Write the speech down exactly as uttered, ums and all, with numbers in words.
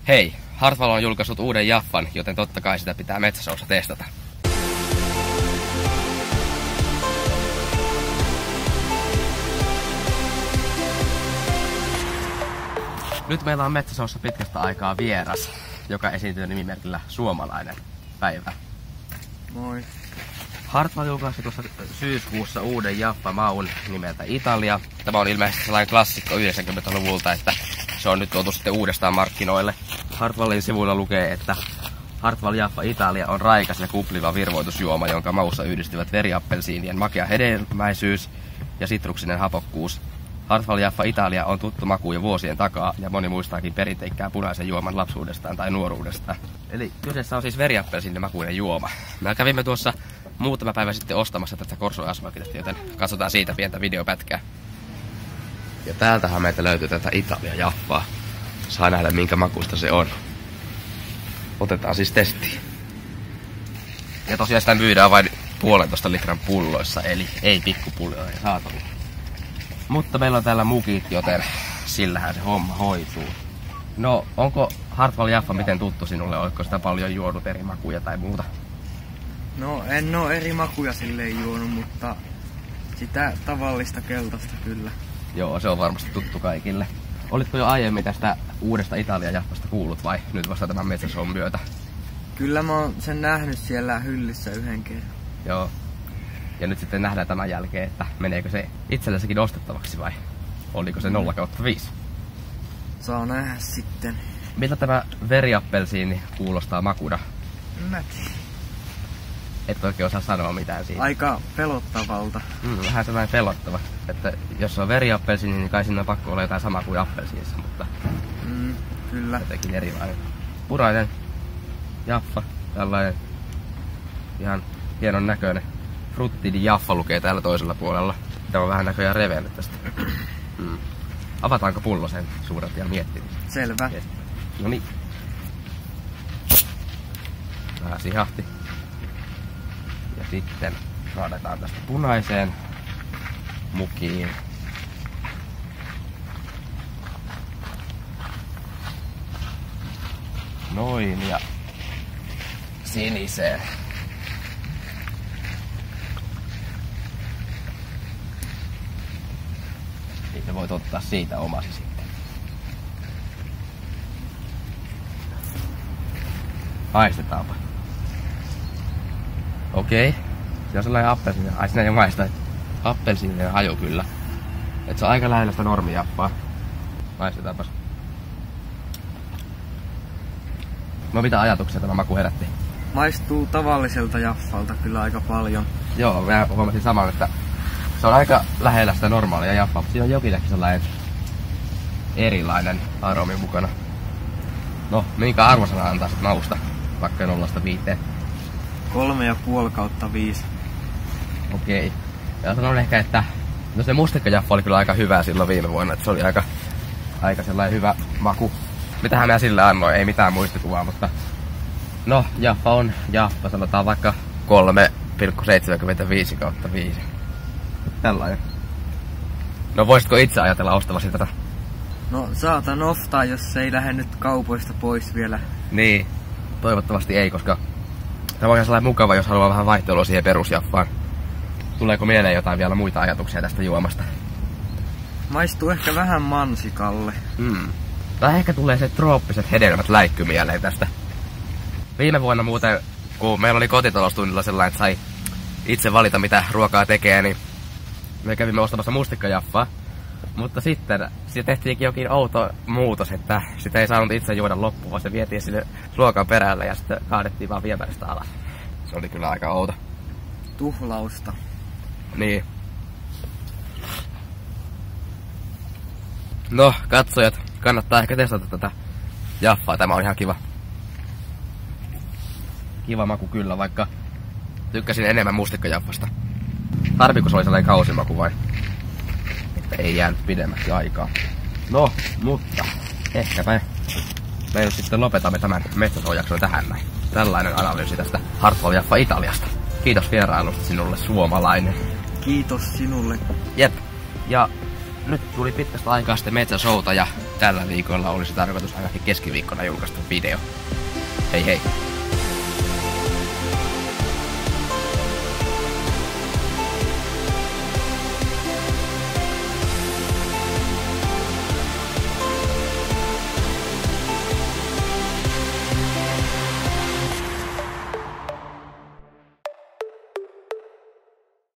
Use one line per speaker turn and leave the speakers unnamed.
Hei, Hartwall on julkaissut uuden jaffan, joten totta kai sitä pitää Metsäshowssa testata. Nyt meillä on Metsäshowssa pitkästä aikaa vieras, joka esiintyy nimimerkillä Suomalainen. Päivä.
Moi.
Hartwall julkaisi tuossa syyskuussa uuden jaffa-maun nimeltä Italia. Tämä on ilmeisesti sellainen klassikko yhdeksänkymmentäluvulta, että se on nyt tuotu sitten uudestaan markkinoille. Hartwallin sivuilla lukee, että Hartwall Jaffa Italia on raikas ja kupliva virvoitusjuoma, jonka maussa yhdistyvät veriappelsiinien makea hedelmäisyys ja sitruksinen hapokkuus. Hartwall Jaffa Italia on tuttu maku jo vuosien takaa ja moni muistaakin perinteikkään punaisen juoman lapsuudestaan tai nuoruudestaan. Eli kyseessä on siis veriappelsiinin makuinen juoma. Me kävimme tuossa muutama päivä sitten ostamassa tätä Corso Asfaltista, joten katsotaan siitä pientä videopätkää. Ja täältähän meiltä löytyy tätä Italia Jaffaa. Saa nähdä minkä makuista se on. Otetaan siis testiin. Ja tosiaan sitä myydään vain puolentoista litran pulloissa, eli ei pikkupulloja saatavilla. Mutta meillä on täällä mukit, joten sillähän se homma hoituu. No, onko Hartwall Jaffa miten tuttu sinulle? Oletko sitä paljon juonut eri makuja tai muuta?
No, en oo eri makuja silleen juonut, mutta sitä tavallista keltaista kyllä.
Joo, se on varmasti tuttu kaikille. Olitko jo aiemmin tästä uudesta Italia Jaffasta kuullut vai nyt vasta tämän Metsäshown myötä?
Kyllä mä oon sen nähnyt siellä hyllyssä yhden kerran.
Joo. Ja nyt sitten nähdään tämän jälkeen, että meneekö se itsellesikin ostettavaksi vai oliko se nolla kautta viisi?
Saa nähdä sitten.
Miltä tämä veriappelsiini kuulostaa makuna?
Mä tiedän.
Et oikein osaa sanoa mitään siitä.
Aika pelottavalta.
Mm, vähän sellainen pelottava. Että jos on veriappelsiini, niin kai siinä on pakko olla jotain samaa kuin appelsiinissa, mutta
Mm, kyllä.
jotenkin erilainen. Purainen Jaffa, tällainen ihan hienon näköinen. Frutti di Jaffa lukee täällä toisella puolella. Tämä on vähän näköjään revennyt tästä. Mm. Avataanko pullo sen suuret ja miettimistä?
Selvä.
Yes. No niin. Vähän sihahti. Ja sitten kaadetaan tästä punaiseen mukiin. Noin ja siniseen. Sitten voit ottaa siitä omasi sitten. Haistetaanpa. Okei. Se on sellainen appelsiininen. Ai sinä jo maista, että appelsiininen haju kyllä. Et se on aika lähellä sitä normijaffaa. Maistetaanpas. No mitä ajatuksia tämä maku herätti?
Maistuu tavalliselta jaffalta kyllä aika paljon.
Joo, mä huomasin saman, että se on aika lähellä sitä normaalia jaffaa, mutta siinä on jokinenkin sellainen erilainen aromi mukana. No, minkä arvosana antaa sit mausta? Vaikka nollasta viiteen.
Kolme ja puoli kautta viisi.
Okei. Ja sanon ehkä, että no se mustikkajaffa oli kyllä aika hyvä silloin viime vuonna, että se oli aika, aika sellainen hyvä maku. Mitähän mä sille annoin, ei mitään muistikuvaa, mutta no, jaffa on jaffa, sanotaan vaikka kolme pilkku seitsemänkymmentäviisi kautta viisi. Tällainen. No voisitko itse ajatella ostavasi tätä?
No saatan ostaa, jos se ei lähde nyt kaupoista pois vielä.
Niin, toivottavasti ei, koska tämä on ihan sellainen mukava, jos haluaa vähän vaihtelua siihen perusjaffaan. Tuleeko mieleen jotain vielä muita ajatuksia tästä juomasta?
Maistuu ehkä vähän mansikalle.
Mm. Tai ehkä tulee se trooppiset hedelmät läikky mieleen tästä. Viime vuonna muuten, kun meillä oli kotitaloustunnilla sellainen, että sai itse valita mitä ruokaa tekee, niin me kävimme ostamassa mustikkajaffaa. Mutta sitten siitä tehtiinkin jokin outo muutos, että sitä ei saanut itse juoda loppuun, vaan se vietiin sinne ruokan perälle ja sitten kaadettiin vaan viemäristä alas. Se oli kyllä aika outo.
Tuhlausta.
Niin. No, katsojat, kannattaa ehkä testata tätä jaffaa. Tämä on ihan kiva. Kiva maku kyllä, vaikka tykkäsin enemmän mustikkajaffasta. Harvi, kun se oli sellainen kausimaku vai? Että ei jäänyt pidemmäksi aikaa. No, mutta ehkä me, me nyt sitten lopetamme tämän Metsäshow-jakson tähän näin. Tällainen analyysi tästä Hartwall Jaffa Italiasta. Kiitos vierailusta sinulle, suomalainen.
Kiitos sinulle.
Jep. Ja nyt tuli pitkästä aikaa sitten Metsäshowta ja tällä viikolla olisi tarkoitus ainakin keskiviikkona julkaista video. Hei hei!